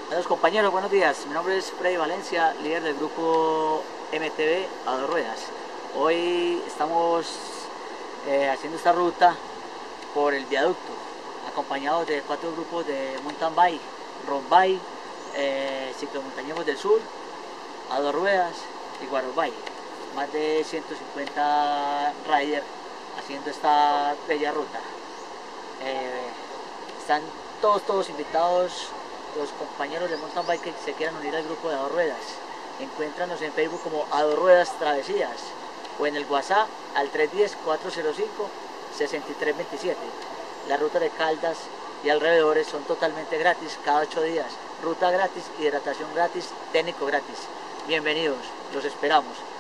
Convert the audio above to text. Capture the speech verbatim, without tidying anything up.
Buenos compañeros, buenos días. Mi nombre es Freddy Valencia, líder del grupo M T B a dos ruedas. Hoy estamos eh, haciendo esta ruta por el viaducto, acompañados de cuatro grupos de mountain bike, road bike, eh, ciclomontañismo del sur, a dos ruedas y guaro bike. Más de ciento cincuenta riders haciendo esta bella ruta. Eh, están todos, todos invitados los compañeros de mountain bike que se quieran unir al grupo de a dos ruedas. Encuéntranos en Facebook como a dos ruedas travesías o en el WhatsApp al tres uno cero, cuatro cero cinco, seis tres dos siete. La ruta de Caldas y alrededores son totalmente gratis cada ocho días. Ruta gratis, hidratación gratis, técnico gratis. Bienvenidos, los esperamos.